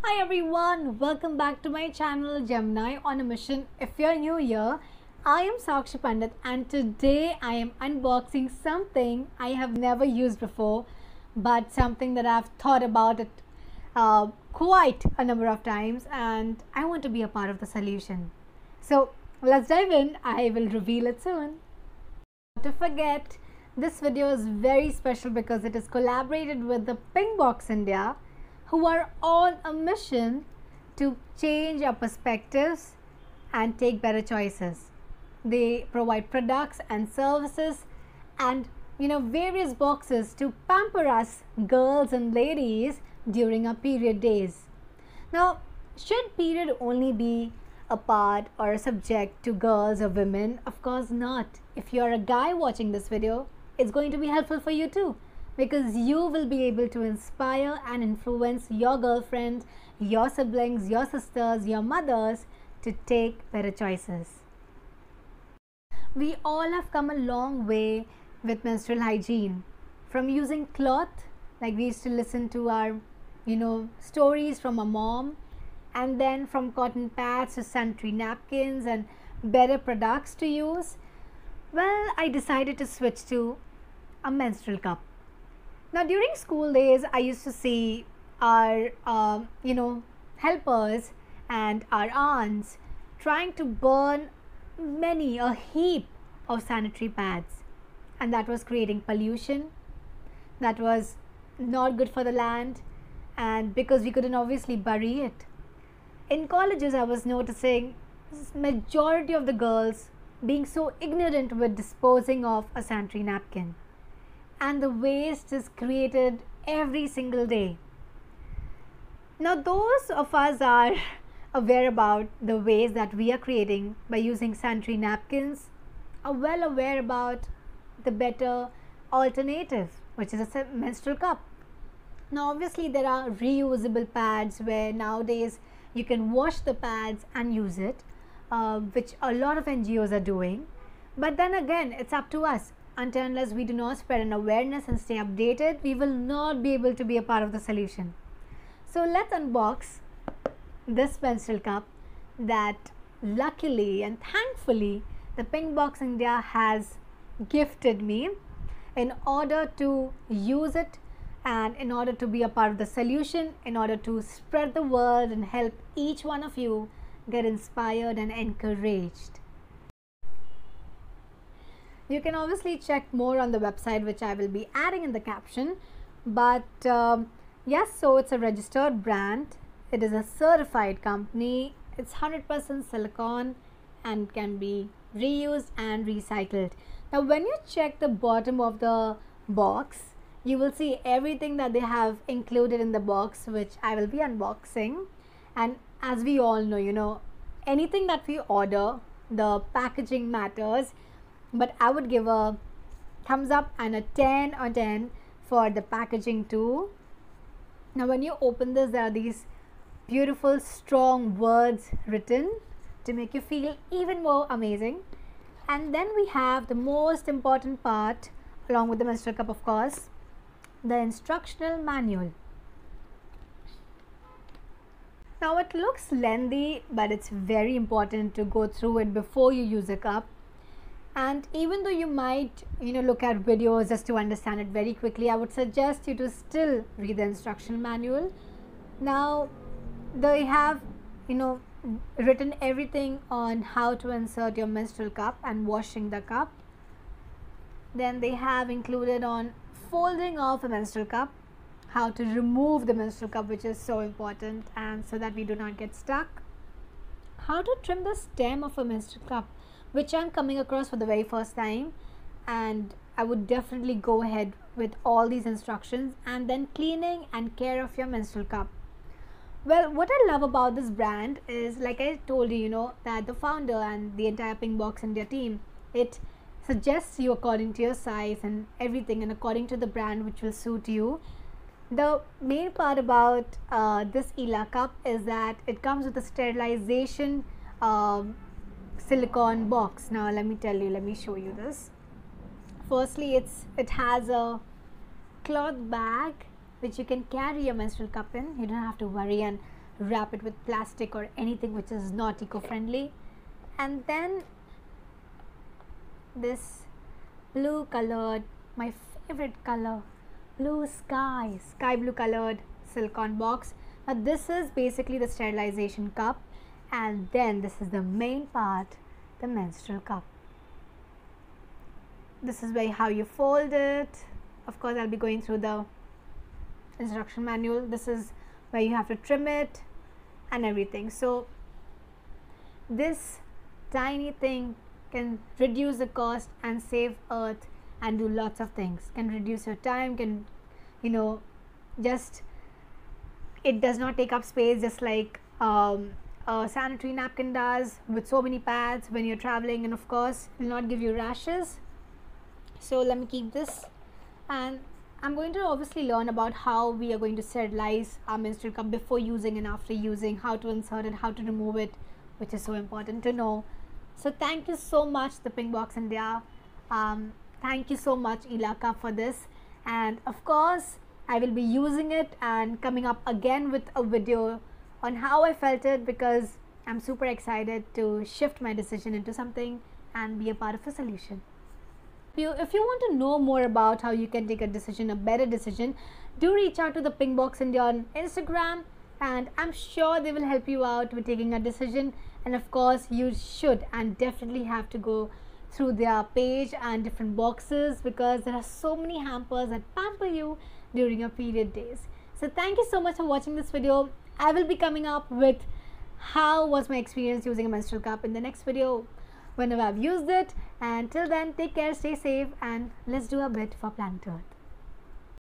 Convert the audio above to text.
Hi everyone, welcome back to my channel Gemini on a Mission. If you're new here, I am Sakshi Pandit and today I am unboxing something I have never used before, but something that I've thought about it quite a number of times and I want to be a part of the solution. So let's dive in. I will reveal it soon. Not to forget, this video is very special because it is collaborated with the Pink Box India, who are on a mission to change our perspectives and take better choices. They provide products and services and various boxes to pamper us girls and ladies during our period days. Now, should period only be a part or a subject to girls or women? Of course not. If you're a guy watching this video, it's going to be helpful for you too, because you will be able to inspire and influence your girlfriend, your siblings, your sisters, your mothers to take better choices. We all have come a long way with menstrual hygiene. From using cloth, like we used to listen to our stories from our mom, and then from cotton pads to sanitary napkins and better products to use. Well, I decided to switch to a menstrual cup. Now, during school days, I used to see our, helpers and our aunts trying to burn a heap of sanitary pads. And that was creating pollution. That was not good for the land. And because we couldn't obviously bury it. In colleges, I was noticing majority of the girls being so ignorant with disposing of a sanitary napkin. And the waste is created every single day. Now, those of us are aware about the waste that we are creating by using sanitary napkins are well aware about the better alternative, which is a menstrual cup. Now, obviously, there are reusable pads where nowadays you can wash the pads and use it, which a lot of NGOs are doing. But then again, it's up to us. Until unless we do not spread an awareness and stay updated, we will not be able to be a part of the solution. So let's unbox this menstrual cup that luckily and thankfully the Pink Box India has gifted me in order to use it and in order to be a part of the solution, in order to spread the word and help each one of you get inspired and encouraged. You can obviously check more on the website, which I will be adding in the caption. But yes, so it's a registered brand. It is a certified company. It's 100% silicone and can be reused and recycled. Now, when you check the bottom of the box, you will see everything that they have included in the box, which I will be unboxing. And as we all know, anything that we order, the packaging matters. But I would give a thumbs up and a 10 on 10 for the packaging too. Now, when you open this, there are these beautiful, strong words written to make you feel even more amazing. And then we have the most important part, along with the menstrual cup, of course, the instructional manual. Now, it looks lengthy, but it's very important to go through it before you use a cup. And even though you might, look at videos just to understand it very quickly, I would suggest you to still read the instruction manual. Now, they have, written everything on how to insert your menstrual cup and washing the cup. Then they have included on folding off a menstrual cup, how to remove the menstrual cup, which is so important, and so that we do not get stuck. How to trim the stem of a menstrual cup, which I'm coming across for the very first time, and I would definitely go ahead with all these instructions. And then cleaning and care of your menstrual cup. Well, what I love about this brand is, like I told you, that the founder and the entire Pink Box India team, it suggests you according to your size and everything, and according to the brand which will suit you. The main part about this ELA cup is that it comes with a sterilization silicone box. Now let me show you this. Firstly, it has a cloth bag which you can carry your menstrual cup in. You don't have to worry, and wrap it with plastic or anything which is not eco-friendly. And then this blue colored, my favorite color, blue sky blue colored silicone box. Now this is basically the sterilization cup, and then this is the main part, the menstrual cup. This is where how you fold it. Of course, I'll be going through the instruction manual. This is where you have to trim it and everything. So this tiny thing can reduce the cost and save earth and do lots of things. Can reduce your time, can, you know, just, it does not take up space just like a sanitary napkin does with so many pads when you're traveling, and of course will not give you rashes. So let me keep this, and I'm going to obviously learn about how we are going to sterilize our menstrual cup before using and after using, how to insert it, how to remove it, which is so important to know. So thank you so much, the Pink Box India. Thank you so much, Ilaka, for this. And of course, I will be using it and coming up again with a video on how I felt it, because I'm super excited to shift my decision into something and be a part of a solution. If you want to know more about how you can take a decision, a better decision, do reach out to the Pink Box India on Instagram, and I'm sure they will help you out with taking a decision. And of course, you should and definitely have to go through their page and different boxes, because there are so many hampers that pamper you during your period days. So thank you so much for watching this video. I will be coming up with how was my experience using a menstrual cup in the next video whenever I've used it. And till then, take care, stay safe, and let's do a bit for planet Earth.